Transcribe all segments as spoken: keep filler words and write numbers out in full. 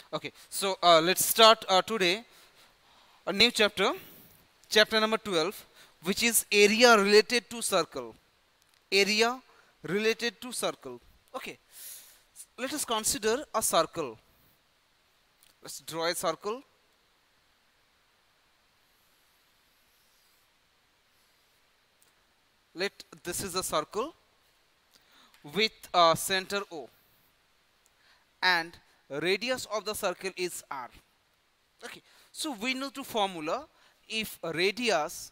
Okay, so uh, let's start uh, today a new chapter, chapter number twelve, which is area related to circle. Area related to circle. Okay, let us consider a circle. Let's draw a circle. Let this is a circle with a center O, and radius of the circle is R. Okay, so we know the formula. If radius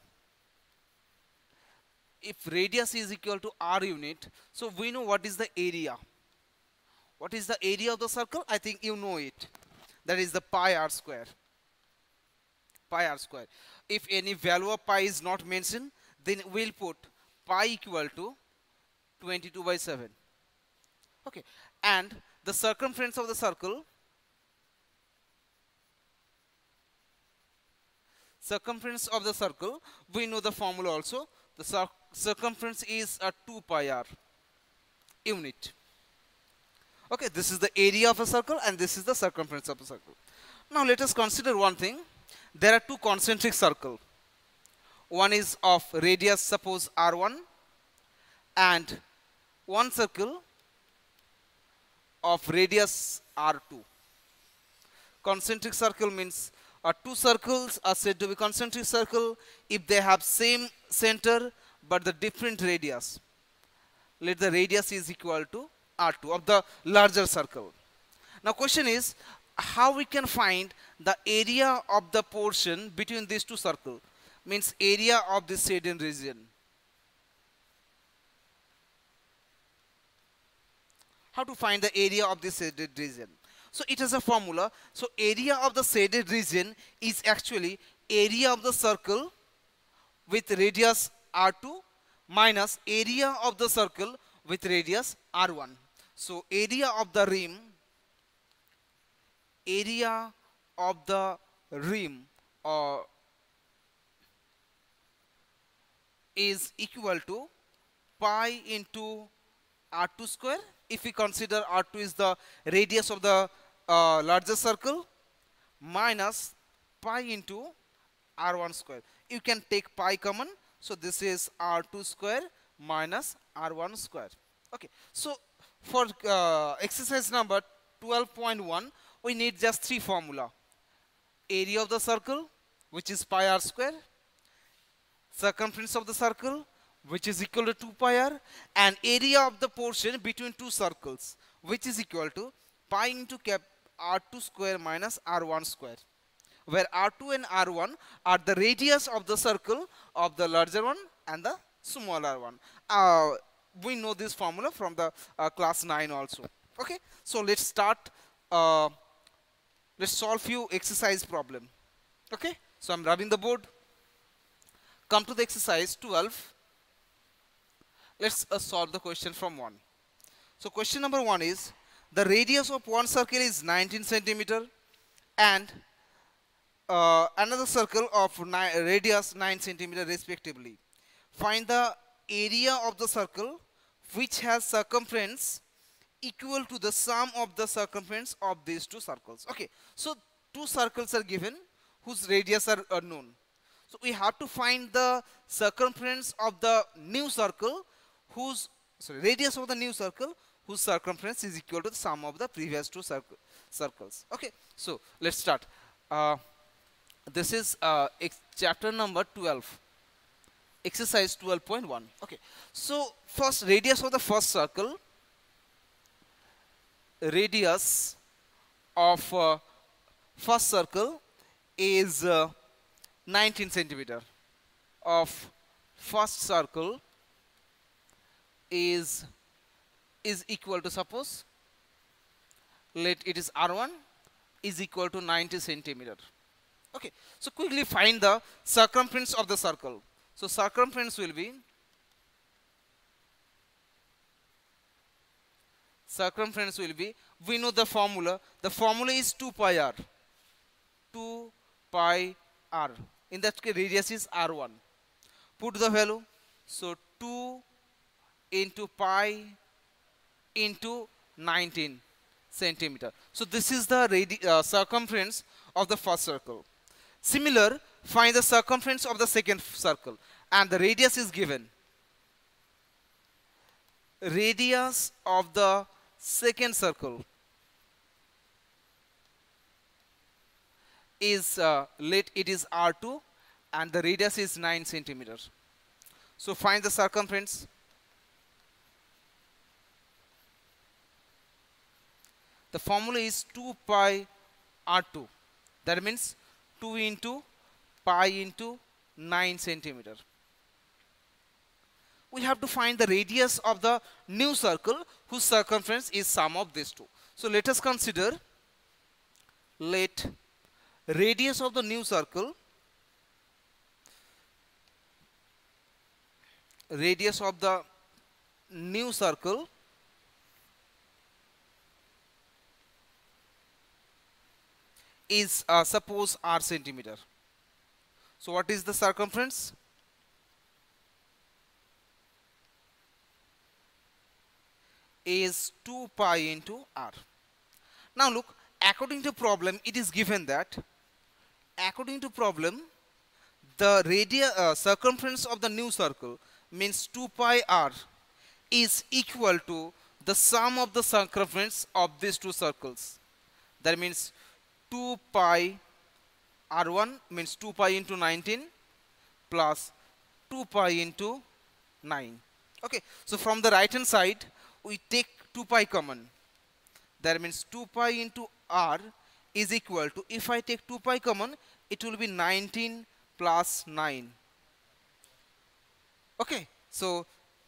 if radius is equal to R unit, so we know what is the area. What is the area of the circle? I think you know it. That is the pi r square. Pi r square. If any value of pi is not mentioned, then we'll put pi equal to twenty-two by seven. Okay, and the circumference of the circle, circumference of the circle, we know the formula also. The cir circumference is a two pi r unit. Okay, this is the area of a circle and this is the circumference of a circle. Now let us consider one thing. There are two concentric circles. One is of radius, suppose r one, and one circle of radius r two. Concentric circle means uh, two circles are said to be concentric circle if they have same center but the different radius. Let the radius is equal to r two of the larger circle. Now question is, how we can find the area of the portion between these two circles, means area of this shaded region. How to find the area of this shaded region? So it has a formula. So area of the shaded region is actually area of the circle with radius r two minus area of the circle with radius r one. So area of the rim, area of the rim uh, is equal to pi into r two square. If we consider r two is the radius of the uh, larger circle, minus pi into r one square. You can take pi common, so this is r two square minus r one square. Okay, so for uh, exercise number twelve point one, we need just three formula. Area of the circle, which is pi r square, circumference of the circle, which is equal to two pi r, and area of the portion between two circles, which is equal to pi into cap r two square minus r one square, where r two and r one are the radius of the circle of the larger one and the smaller one. Uh, we know this formula from the uh, class nine also. Okay, so let's start. Uh, let's solve few exercise problem. Okay, so I'm rubbing the board. Come to the exercise twelve. Let's uh, solve the question from one. So question number one is, the radius of one circle is nineteen centimeter and uh, another circle of nine, radius nine centimeter respectively. Find the area of the circle which has circumference equal to the sum of the circumference of these two circles. Okay, so two circles are given whose radius are unknown. So we have to find the circumference of the new circle whose sorry, radius of the new circle whose circumference is equal to the sum of the previous two circle, circles. Okay, so let's start. Uh, this is uh, chapter number twelve, exercise twelve point one. Okay, so first radius of the first circle, radius of uh, first circle is uh, nineteen centimeter. Of first circle is is equal to, suppose let it is r one is equal to ninety centimeter. Okay, so quickly find the circumference of the circle. So circumference will be circumference will be we know the formula. The formula is two pi r. two pi r. In that case radius is r one. Put the value. So two into pi into nineteen centimeter. So this is the radi uh, circumference of the first circle. Similar, find the circumference of the second circle, and the radius is given. Radius of the second circle is uh, let it is R two, and the radius is nine centimeters. So find the circumference. The formula is two pi R two. That means two into pi into nine centimeter. We have to find the radius of the new circle whose circumference is sum of these two. So let us consider, let radius of the new circle, radius of the new circle is uh, suppose R centimeter. So what is the circumference? Is two pi into R. Now look, according to problem, it is given that, according to problem, the radius uh, circumference of the new circle means two pi R is equal to the sum of the circumference of these two circles. That means two pi R one means two pi into nineteen plus two pi into nine. Okay, so from the right hand side we take two pi common. That means two pi into R is equal to, if I take two pi common, it will be nineteen plus nine. Okay, so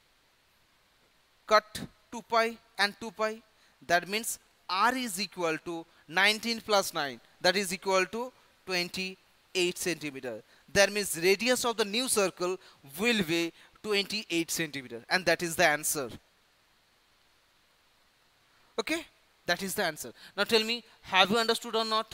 cut two pi and two pi. That means R is equal to nineteen plus nine. That is equal to twenty-eight centimeter. That means radius of the new circle will be twenty-eight centimeter, and that is the answer. Okay, that is the answer. Now tell me, have you understood or not?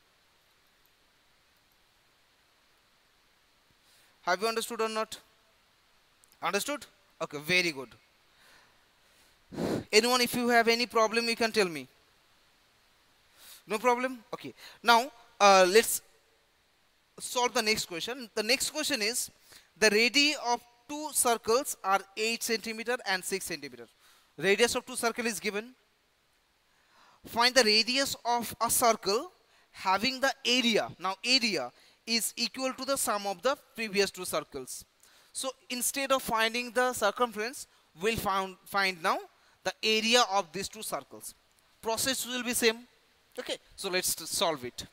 Have you understood or not? Understood? Okay, very good. Anyone, if you have any problem, you can tell me. No problem? Okay. Now, uh, let's solve the next question. The next question is, the radii of two circles are eight centimeter and six centimeter. Radius of two circles is given. Find the radius of a circle having the area. Now, area is equal to the sum of the previous two circles. So, instead of finding the circumference, we'll found, find now the area of these two circles. Process will be same. Okay, so let's solve it.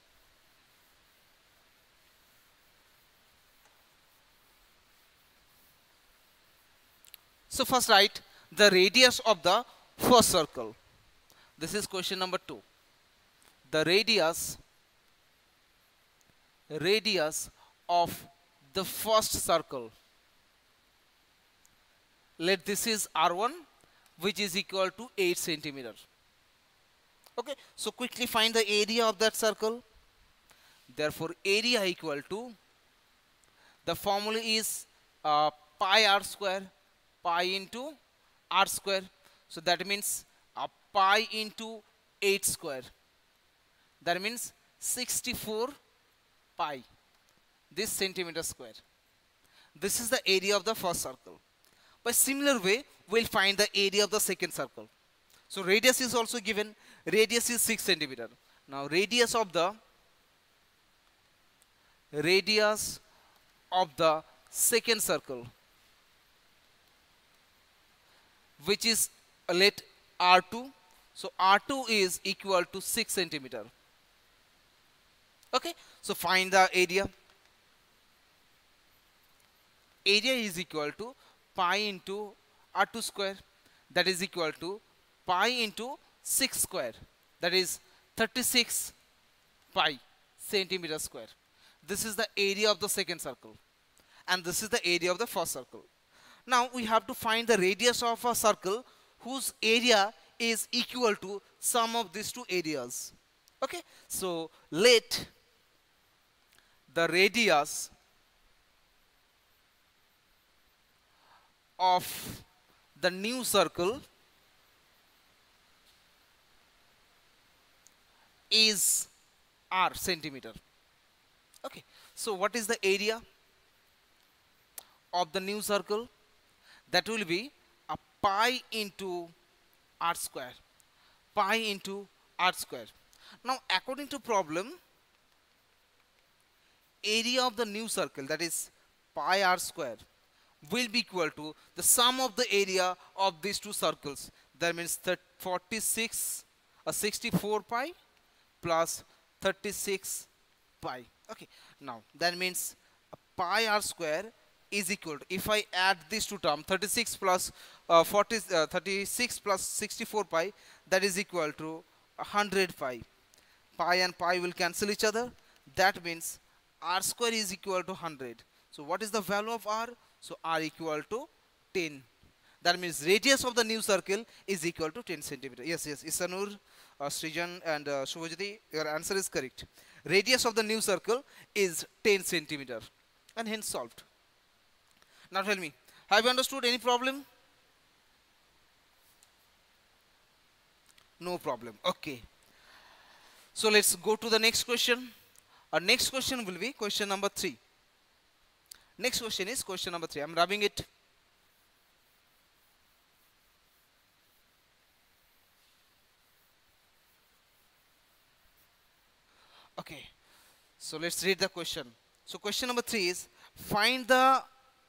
So first write the radius of the first circle. This is question number two. The radius radius of the first circle. Let this is R one, which is equal to eight centimeter. Okay, so quickly find the area of that circle. Therefore, area equal to, the formula is uh, pi r square, pi into r square. So that means uh, pi into eight square. That means sixty-four pi, this centimeter square. This is the area of the first circle. By similar way, we'll find the area of the second circle. So radius is also given. Radius is six centimeter. Now radius of the radius of the second circle, which is uh, let R two. So R two is equal to six centimeter. Okay, so find the area. Area is equal to pi into R two square, that is equal to pi into six square, that is thirty-six pi centimeter square. This is the area of the second circle, and this is the area of the first circle. Now we have to find the radius of a circle whose area is equal to sum of these two areas. Okay, so let the radius of the new circle is r centimeter. Okay, so what is the area of the new circle? That will be a pi into r square, pi into r square. Now according to problem, area of the new circle, that is pi r square, will be equal to the sum of the area of these two circles. That means forty-six, uh, sixty-four pi plus thirty-six pi. Okay, now that means pi r square is equal to, if I add these two terms, thirty-six plus uh, forty, uh, thirty-six plus sixty-four pi, that is equal to one hundred pi. Pi and pi will cancel each other. That means r square is equal to one hundred. So what is the value of r? So r equal to ten. That means radius of the new circle is equal to ten centimeter. Yes, yes, Isanur, uh, Srijan and uh, Shubhajyoti, your answer is correct. Radius of the new circle is ten centimeter, and hence solved. Now tell me, have you understood any problem? No problem. Okay. So let's go to the next question. Our next question will be question number three. Next question is question number three. I'm rubbing it. Okay. So let's read the question. So question number three is, find the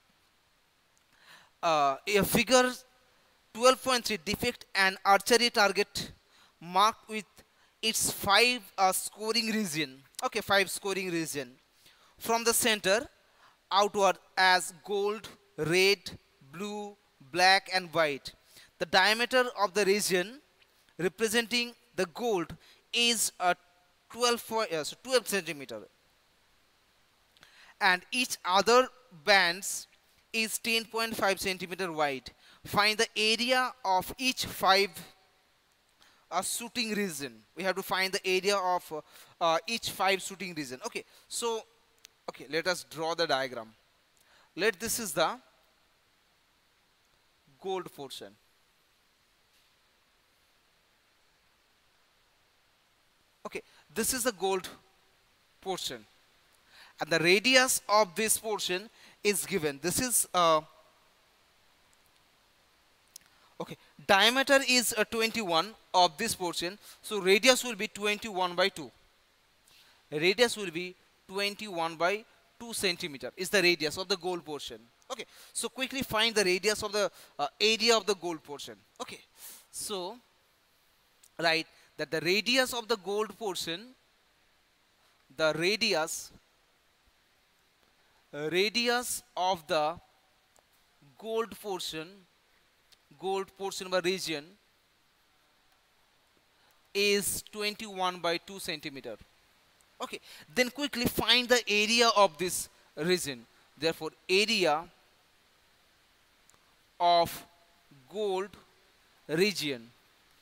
uh, a figure twelve point three depict an archery target marked with its five uh, scoring region. Okay, five scoring region from the center outward as gold, red, blue, black and white. The diameter of the region representing the gold is a twelve, uh, so twelve centimeter, and each other bands is ten point five centimeter wide. Find the area of each five uh, shooting region. We have to find the area of uh, uh, each five shooting region. Okay, so okay, let us draw the diagram. Let this is the gold portion. Okay, this is the gold portion, and the radius of this portion is given. This is uh, okay, diameter is uh, twenty-one of this portion, so radius will be twenty-one by two. Radius will be twenty-one by two centimeter is the radius of the gold portion. Okay, so quickly find the radius of the uh, area of the gold portion. Okay, so right, that the radius of the gold portion, the radius uh, radius of the gold portion, gold portion by region is twenty-one by two centimeter. Okay, then quickly find the area of this region. Therefore, area of gold region,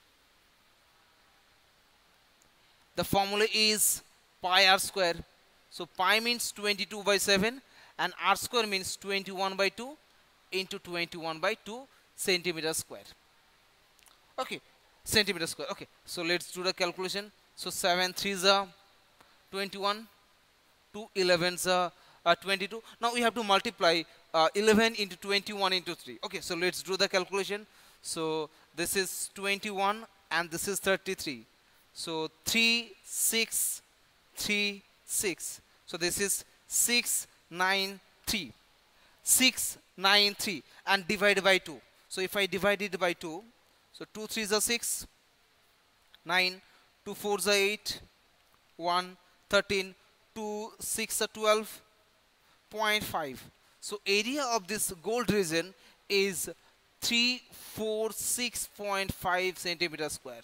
the formula is pi r square. So pi means twenty-two by seven and r square means twenty-one by two into twenty-one by two centimeter square. Okay, centimeter square. Okay, so let's do the calculation. So seven threes are twenty-one, two elevens are uh, twenty-two. Now we have to multiply uh, eleven into twenty-one into three. Okay, so let's do the calculation. So this is twenty-one and this is thirty-three. So three, six, three, six. So this is six, nine, three. six, nine, three and divide by two. So if I divide it by two, so two threes are six, nine, two fours are eight, one, thirteen, two, six are twelve point five. So area of this gold region is three forty-six point five centimeter square.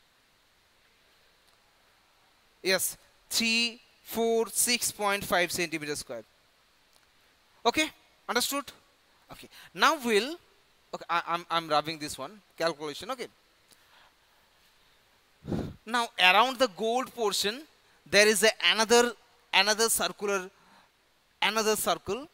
Yes, three forty-six point five centimeter square. Okay, understood? Okay, now we'll, okay, I, I'm, I'm rubbing this one, calculation, okay. Now around the gold portion, there is a another, another circular, another circle.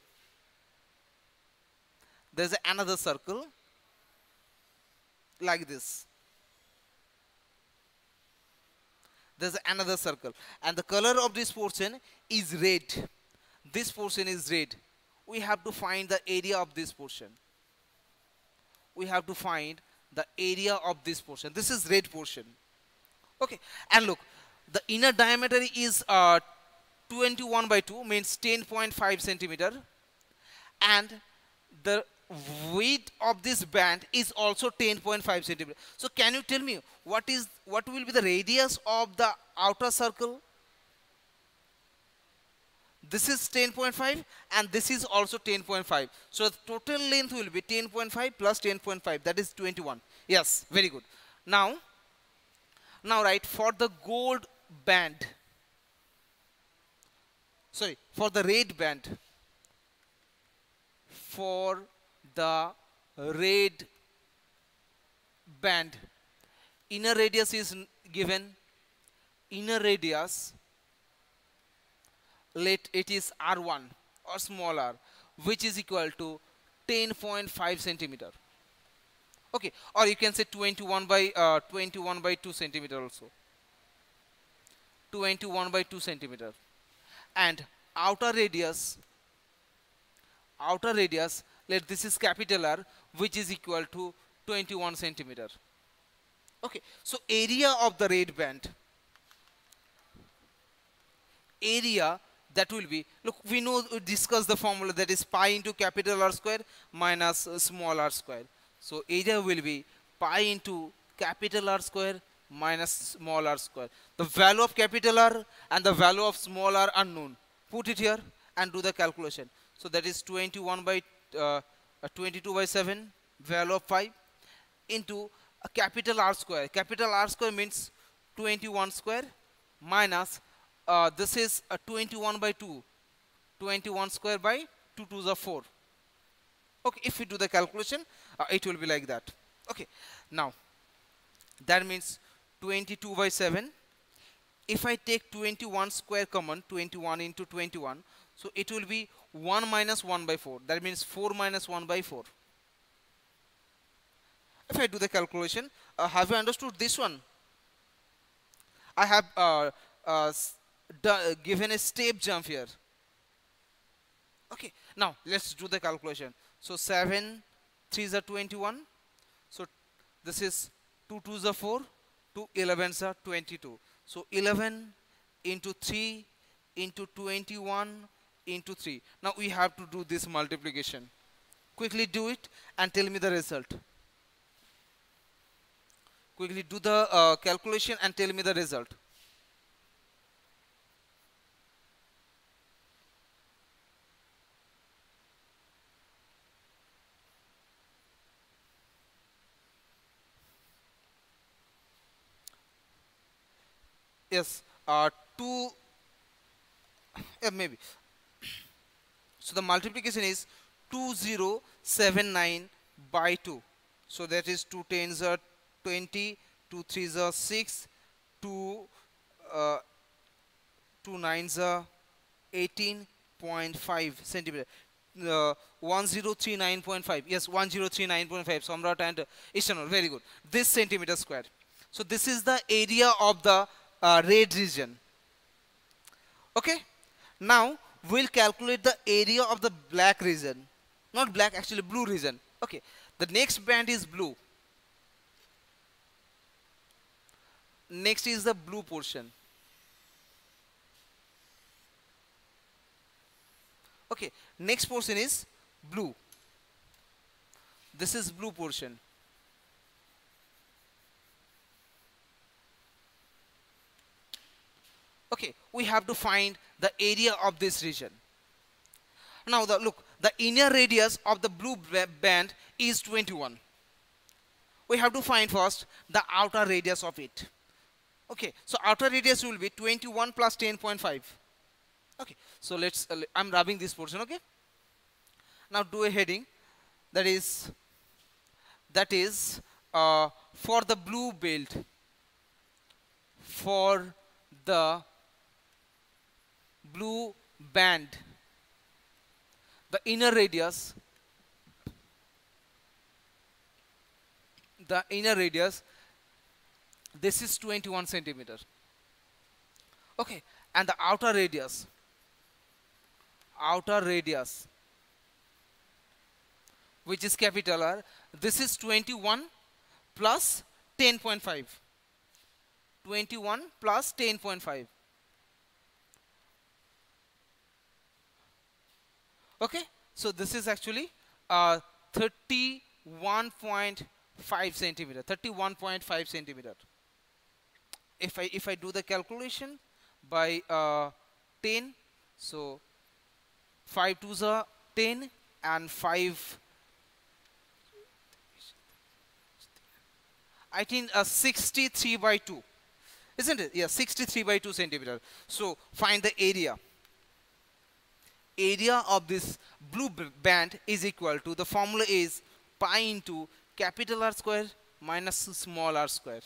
There's another circle like this. There's another circle, and the color of this portion is red. This portion is red. We have to find the area of this portion. We have to find the area of this portion. This is red portion. Okay, and look, the inner diameter is uh, twenty-one by two, means ten point five centimeter, and the width of this band is also ten point five centimeter. So can you tell me what is what will be the radius of the outer circle? This is ten point five and this is also ten point five. So the total length will be ten point five plus ten point five, that is twenty-one. Yes, very good. Now, now right, for the gold band, sorry, for the red band, for the red band, inner radius is given, inner radius, let it is R one or small r, which is equal to ten point five centimeter. Okay, or you can say twenty-one by uh, twenty-one by two centimeter also. twenty-one by two centimeter. And outer radius, outer radius, let this is capital R, which is equal to twenty-one centimeter. Okay, so area of the red band, area that will be, look, we know, we discuss the formula, that is pi into capital R square minus uh, small r square. So area will be pi into capital R square minus small r square. The value of capital R and the value of small r unknown. Put it here and do the calculation. So that is twenty-one by uh, twenty-two by seven, value of pi, into a capital R square. Capital R square means twenty-one square minus uh, this is a twenty-one by two. twenty-one square by two twos are four. Okay, if we do the calculation, uh, it will be like that. Okay, now that means twenty-two by seven. If I take twenty-one square common, twenty-one into twenty-one, so it will be one minus one by four. That means four minus one by four. If I do the calculation, uh, have you understood this one? I have uh, uh, given a step jump here. Okay, now let's do the calculation. So seven threes are twenty-one. So this is two twos are four, two elevens are twenty-two. So eleven into three into twenty-one into three. Now we have to do this multiplication. Quickly do it and tell me the result. Quickly do the uh, calculation and tell me the result. Yes, uh, two, yeah, maybe. So the multiplication is two thousand seventy-nine by two. So that is two tens are twenty, two threes are six, two, uh, two nines are eighteen point five centimeter. Uh, one thousand thirty-nine point five. Yes, one thousand thirty-nine point five. Samrat and Ishtanur. Very good. This centimeter square. So this is the area of the uh, red region. Okay. Now we'll calculate the area of the black region. Not black, actually blue region. Okay. The next band is blue. Next is the blue portion. Okay. Next portion is blue. This is blue portion. Okay, we have to find the area of this region. Now the look, the inner radius of the blue band is twenty-one. We have to find first the outer radius of it. Okay, so outer radius will be twenty-one plus ten point five. Okay, so let's, uh, I'm rubbing this portion, okay. Now do a heading, that is, that is uh, for the blue belt, for the blue band, the inner radius, the inner radius, this is twenty-one centimeter. Okay, and the outer radius, outer radius, which is capital R, this is twenty-one plus ten point five. twenty-one plus ten point five. Okay, so this is actually uh, thirty-one point five centimeter, thirty-one point five centimeter. If I if I do the calculation by uh, ten, so five twos are ten and five, I think uh, sixty-three by two, isn't it? Yeah, sixty-three by two centimeter. So find the area. Area of this blue band is equal to, the formula is pi into capital R square minus small r square.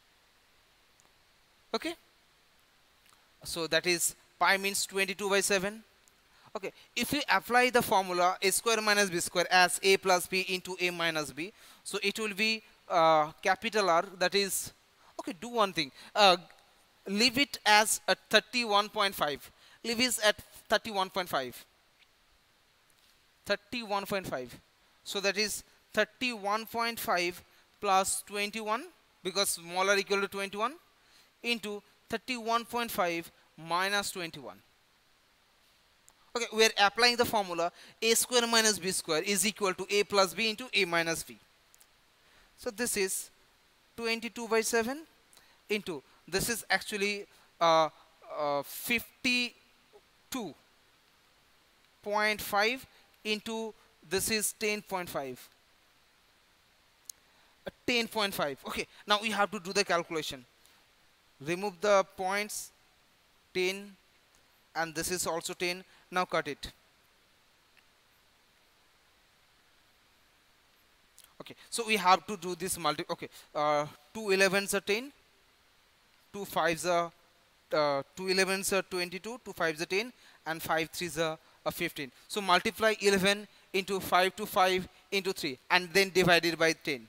Okay, so that is pi means twenty-two by seven. Okay, if we apply the formula a square minus b square as a plus b into a minus b, so it will be uh, capital R, that is, okay, do one thing, uh, leave it as a thirty-one point five, leave it at thirty-one point five, thirty-one point five, so that is thirty-one point five plus twenty-one, because smaller equal to twenty-one, into thirty-one point five minus twenty-one. Okay, we are applying the formula a square minus b square is equal to a plus b into a minus b. So this is twenty-two by seven into, this is actually uh, uh, fifty-two point five into, this is ten point five. Uh, ten point five. Okay, now we have to do the calculation. Remove the points, ten, and this is also ten. Now cut it. Okay, so we have to do this multi. Okay, uh, two elevens are ten, two fives are uh, two elevens are twenty-two, two fives are ten, and five threes are uh, fifteen. So multiply eleven into five to five into three, and then divide it by ten.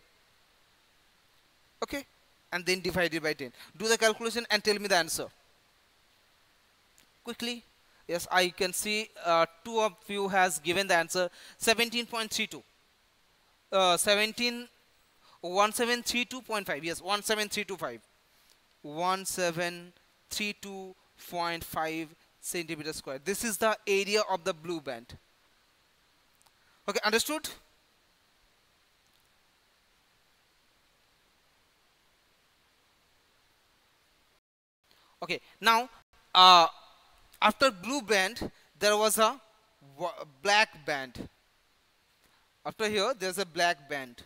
Okay, and then divide it by ten. Do the calculation and tell me the answer quickly. Yes, I can see uh, two of you has given the answer, seventeen point three two. Uh, seventeen, one seven three two point five. Yes, one seven three two five. one seven three two point five centimeter square. This is the area of the blue band. Okay, understood? Okay, now uh, after blue band there was a black band. After here there's a black band.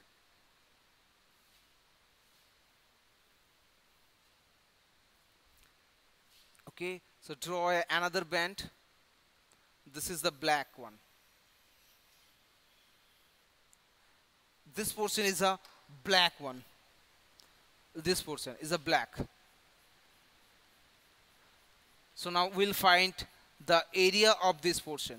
Okay, so draw a, another band. This is the black one. This portion is a black one. This portion is a black. So now we'll find the area of this portion.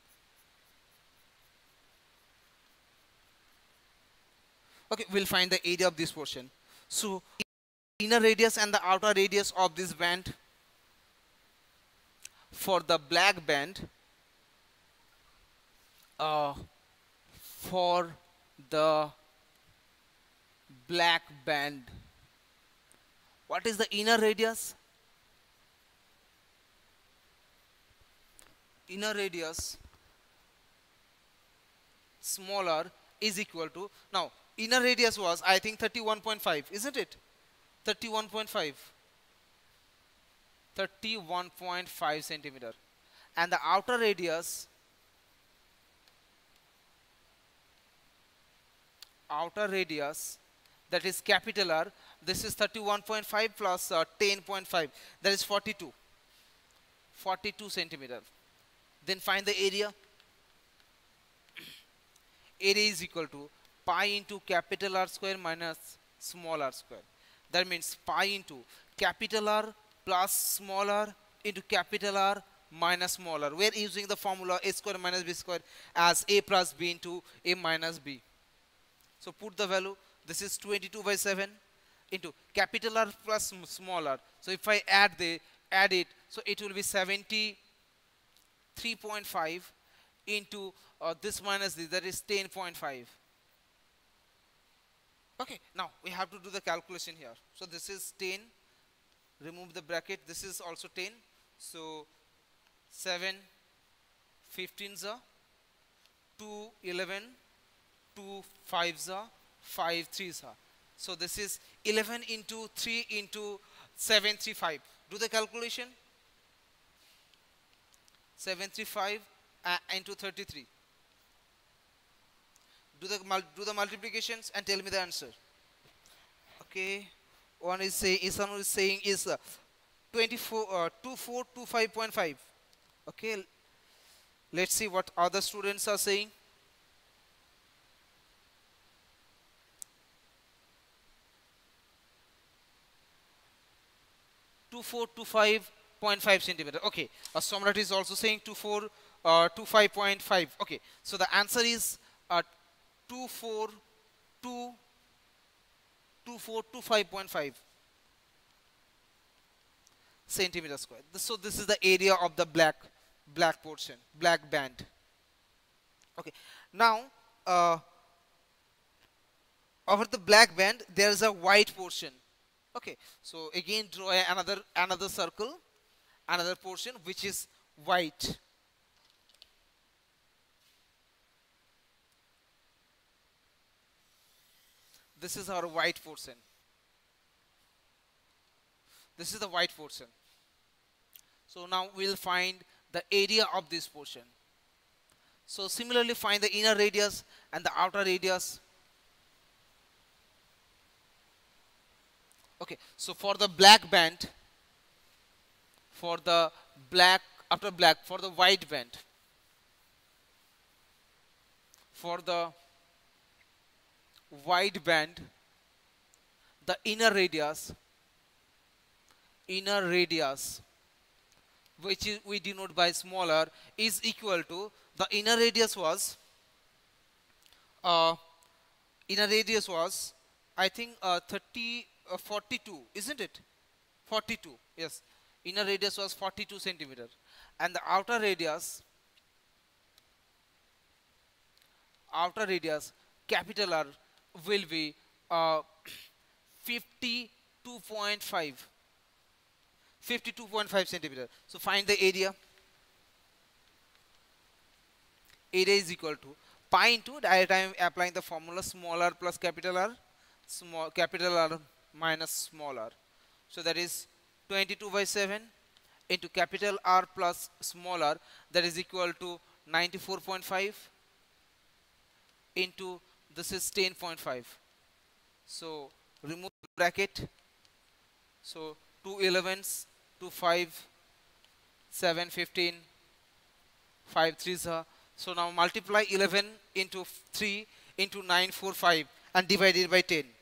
Okay, we'll find the area of this portion. So inner radius and the outer radius of this band. For the black band, uh, for the black band, what is the inner radius? Inner radius smaller is equal to, now inner radius was I think thirty-one point five, isn't it? thirty-one point five. thirty-one point five centimeter, and the outer radius outer radius that is capital R, this is thirty-one point five plus uh, ten point five, that is forty-two, forty-two centimeter. Then find the area. Area is equal to pi into capital R square minus small r square. That means pi into capital R plus small r into capital R minus small r. We are using the formula a square minus b square as a plus b into a minus b. So put the value. This is twenty-two by seven into capital R plus small r. So if I add the add it, so it will be seventy-three point five into uh, this minus this, that is ten point five. Okay, now we have to do the calculation here. So this is ten, remove the bracket, this is also ten, so seven fifteens are two eleven, two fives are five threes are. So this is eleven into three into seven thirty-five. Do the calculation. seven thirty-five uh, into thirty-three. Do the mul do the multiplications and tell me the answer. Okay, one is saying, Isan is saying is uh, twenty-four, uh, twenty-four twenty-five point five. Okay, let's see what other students are saying. twenty-four twenty-five point five centimeter. Okay, uh, Somrat is also saying twenty-four twenty-five point five. Okay, so the answer is uh, twenty-four twenty-five point five centimeter square. So this is the area of the black black portion, black band. Okay, now uh, over the black band there is a white portion. Okay, so again draw another another circle, another portion which is white. This is our white portion. This is the white portion. So now we'll find the area of this portion. So similarly find the inner radius and the outer radius. Okay, so for the black band, for the black, after black, for the white band, for the white band, the inner radius, inner radius, which is, we denote by smaller, is equal to, the inner radius was, uh, inner radius was, I think uh, thirty, uh, forty-two, isn't it? forty-two, yes. Inner radius was forty-two centimeter, and the outer radius, outer radius, capital R, will be uh, fifty-two point five. fifty-two point five centimeter. So find the area. Area is equal to pi into, direct I am applying the formula, small r plus capital R, small capital R minus small r. So that is twenty-two by seven into capital R plus small r, that is equal to ninety-four point five into, this is ten point five. So remove the bracket. So two elevens, two five, seven fifteen, five threes are. So now multiply eleven into three into nine forty-five and divide it by ten.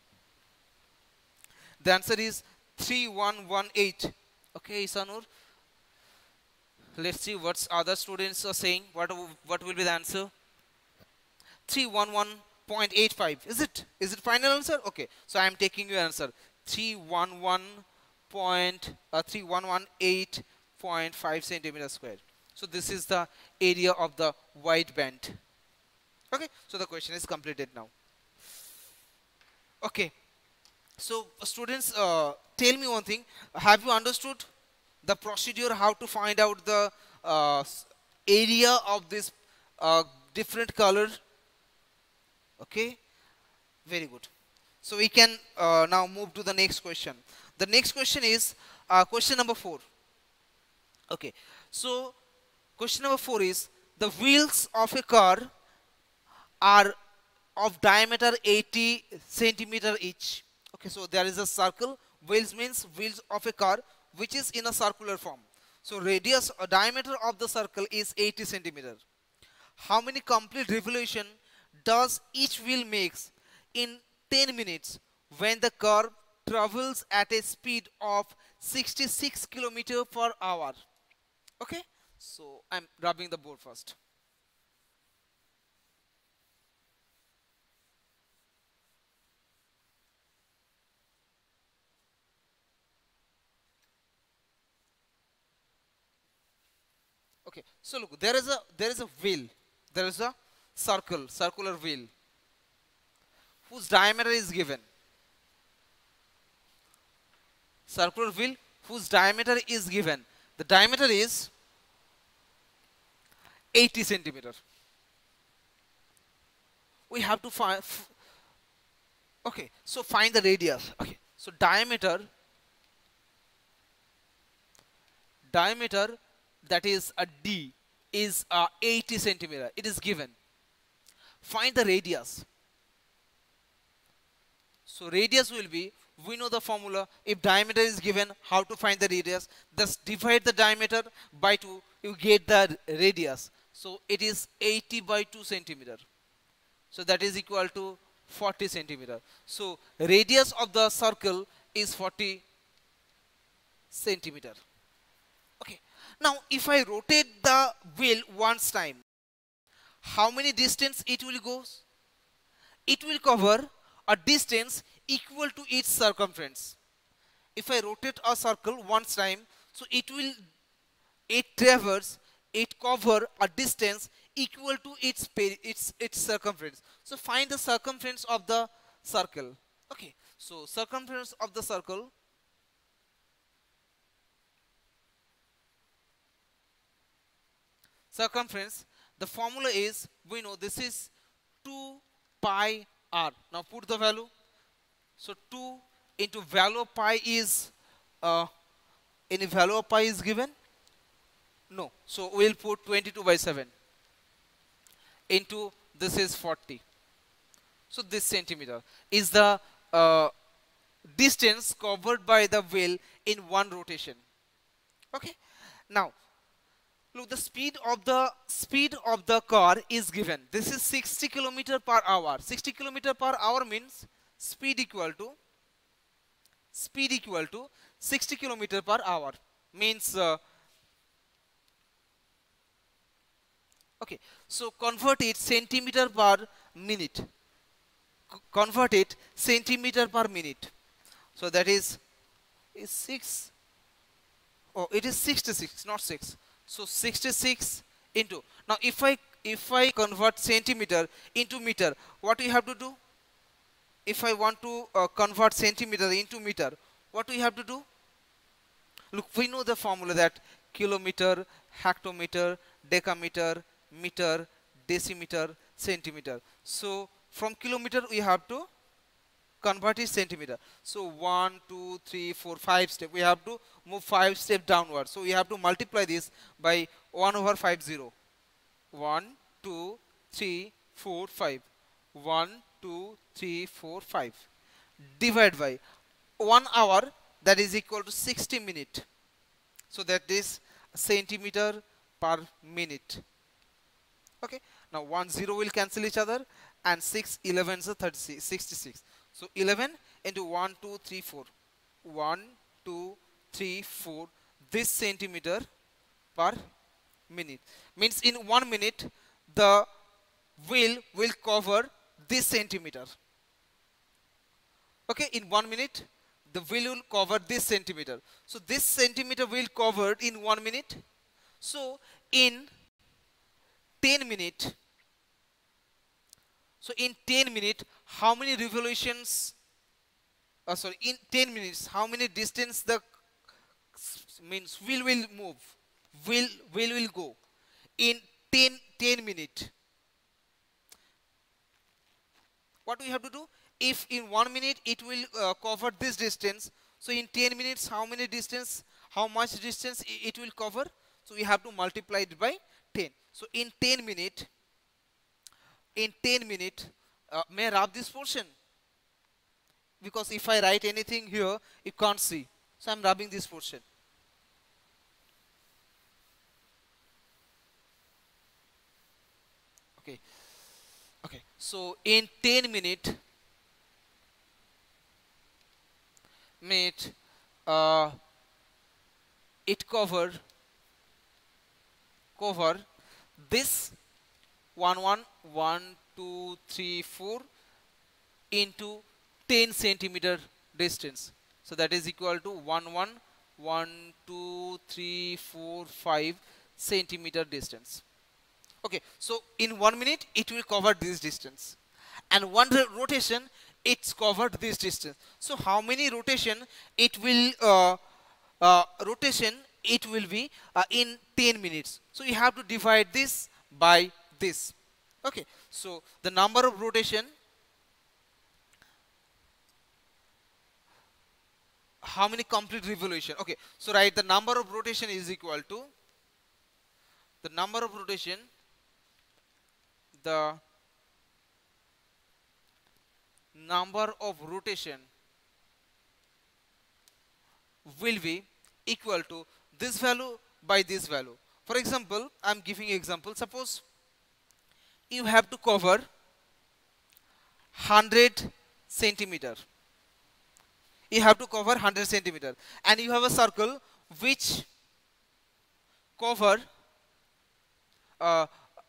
The answer is three one one eight. Okay, Isanur. Let's see what other students are saying. What, what will be the answer? three one one point eight five. Is it? Is it final answer? Okay. So I am taking your answer. three one one point uh, three one one eight point five centimeter square. So this is the area of the white band. Okay. So the question is completed now. Okay. So students, uh, tell me one thing. Have you understood the procedure how to find out the uh, area of this uh, different color? Okay. Very good. So we can uh, now move to the next question. The next question is uh, question number four. Okay. So question number four is, the wheels of a car are of diameter eighty centimeter each. Okay. So there is a circle. Wheels means wheels of a car which is in a circular form. So radius or diameter of the circle is eighty centimeter. How many complete revolution does each wheel makes in ten minutes when the car travels at a speed of sixty-six kilometers per hour? Okay, so I'm rubbing the board first. Okay, so look, there is a there is a wheel, there is a circle, circular wheel, whose diameter is given. Circular wheel whose diameter is given. The diameter is eighty centimeter. We have to find. Okay, so find the radius. Okay, so diameter, diameter that is a D is uh, eighty centimeter. It is given. Find the radius. So radius will be, we know the formula. If diameter is given, how to find the radius? Just divide the diameter by two, you get the radius. So it is eighty by two centimeter. So that is equal to forty centimeter. So radius of the circle is forty centimeter. Okay. Now if I rotate the wheel once time, how many distance it will go? It will cover a distance equal to its circumference. If I rotate a circle once time, so it will, it traverse, it cover a distance equal to its its its circumference. So find the circumference of the circle. Okay, so circumference of the circle, circumference, the formula is, we know this is two pi r. Now put the value. So two into value of pi is, uh, any value of pi is given? No. So we'll put twenty-two by seven into, this is forty. So this centimeter is the uh, distance covered by the wheel in one rotation. Okay. Now look, the speed of the speed of the car is given. This is sixty kilometer per hour. sixty kilometer per hour means speed equal to speed equal to sixty kilometer per hour means uh, okay. So convert it centimeter per minute. C convert it centimeter per minute. So that is is six. Oh, it is sixty-six, not six. So sixty-six into, now if I if I convert centimeter into meter, what we have to do? If I want to uh, convert centimeter into meter, what we have to do? Look, we know the formula that kilometer, hectometer, decameter, meter, decimeter, centimeter. So from kilometer we have to convert it centimeter. So one, two, three, four, five step. We have to move five step downward. So we have to multiply this by one over five zero. one, two, three, four, five. one, two, three, four, five. Divide by one hour, that is equal to sixty minute. So that is centimeter per minute. Okay. Now one zero will cancel each other and six, eleven is thirty-six, sixty-six. So eleven into one, two, three, four. one, two, three, four. This centimeter per minute. Means in one minute, the wheel will cover this centimeter. Okay, in one minute, the wheel will cover this centimeter. So this centimeter will cover in one minute. So in ten minutes, so in ten minutes, how many revolutions, uh, sorry, in ten minutes, how many distance the means wheel will move, wheel, wheel will go in ten, ten minutes. What we have to do? If in one minute it will uh, cover this distance, so in ten minutes, how many distance, how much distance it will cover? So we have to multiply it by ten. So in ten minutes, in ten minutes, uh, may I rub this portion? Because if I write anything here, you can't see. So I'm rubbing this portion. Okay. Okay. So in ten minutes, minute, uh, it cover cover this one, one, one, two, three, four into ten centimeter distance. So that is equal to one, one, one, two, three, four, five, centimeter distance. Okay, so in one minute it will cover this distance, and one ro- rotation it's covered this distance. So how many rotation it will uh, uh, rotation it will be uh, in ten minutes. So you have to divide this by this. Okay, so the number of rotation, how many complete revolution. Okay, so right, the number of rotation is equal to the number of rotation, the number of rotation will be equal to this value by this value. For example, I'm giving example. Suppose you have to cover one hundred centimeter. You have to cover one hundred centimeter, and you have a circle which cover uh,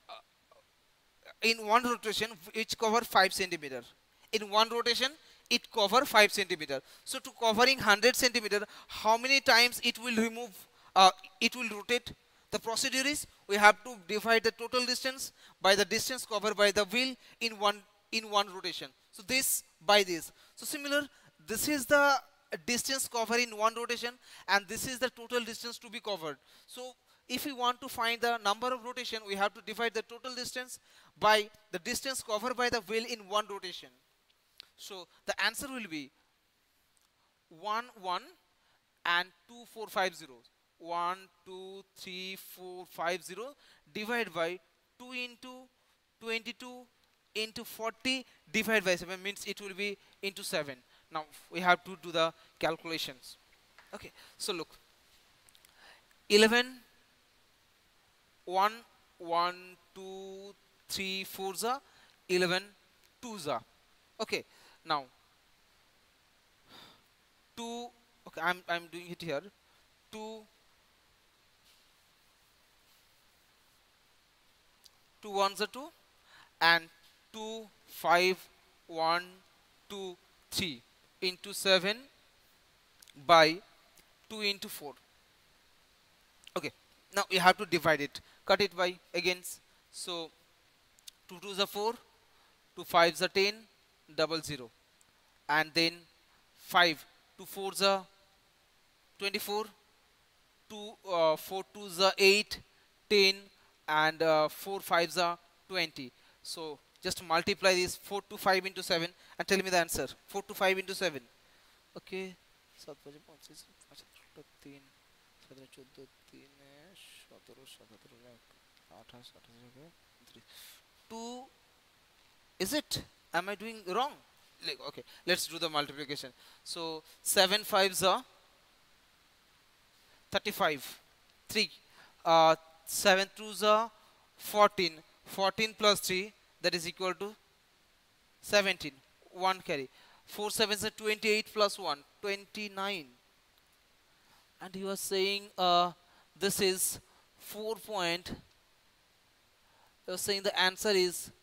in one rotation which cover five centimeter. In one rotation it cover five centimeter. So to covering one hundred centimeter, how many times it will remove, uh, it will rotate? The procedure is we have to divide the total distance by the distance covered by the wheel in one in one rotation. So this by this. So similar, this is the distance covered in one rotation, and this is the total distance to be covered. So if we want to find the number of rotation, we have to divide the total distance by the distance covered by the wheel in one rotation. So the answer will be one one and two four five zero. one two three four five zero divided by two into twenty-two into forty divided by seven, means it will be into seven. Now we have to do the calculations. Okay, so look, eleven, one, one, two, three, four za, eleven, two za. Okay, now two, okay, I'm, I'm doing it here, two, two ones are two, and two, five, one, two, three into seven by two into four. Okay, now you have to divide it, cut it by again. So two twos are four, two fives are ten, double zero, and then five, two fours are twenty-four, two uh, four twos are eight, ten, and uh, four fives are twenty. So just multiply this four to five into seven and tell me the answer. four to five into seven. Okay. two, is it? Am I doing wrong? Like, okay, let's do the multiplication. So seven fives are thirty-five. three. Uh, seven twos are fourteen. fourteen plus three, that is equal to seventeen. one carry. four sevens are twenty-eight plus one, twenty-nine. And you are saying uh, this is four point. You are saying the answer is